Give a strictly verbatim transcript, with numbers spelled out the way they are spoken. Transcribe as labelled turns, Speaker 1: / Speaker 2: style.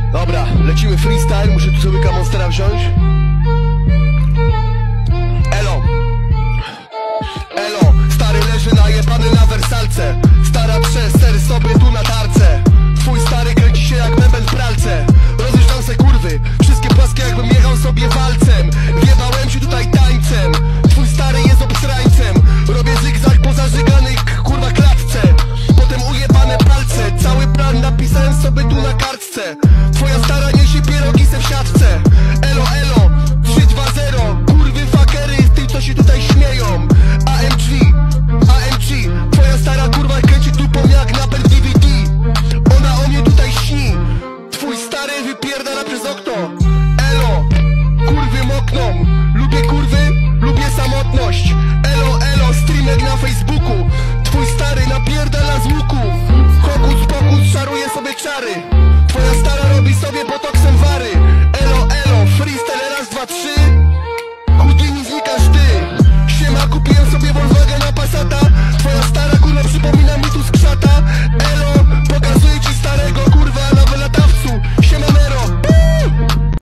Speaker 1: Dobra, lecimy freestyle, muszę tu sobie Monstera wziąć. Elo Elo, stary leży najebany na wersalce. Stara przez ser sobie tu na